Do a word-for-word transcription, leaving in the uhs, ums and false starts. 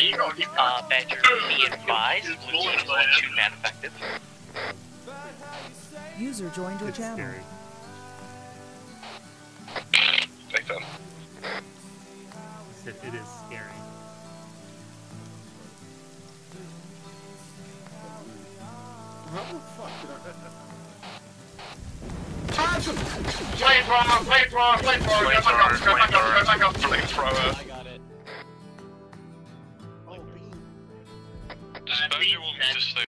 you gotta keep Uh, Badger, be advised, blue team is one two man effective. User joined your It's channel. scary. Take them. It, it is scary. How the fuck did Flamethrower, flamethrower, flamethrower, go back up, go back up, go back up, flamethrower. I got it. I... Oh, beam. Does Badger want me to stay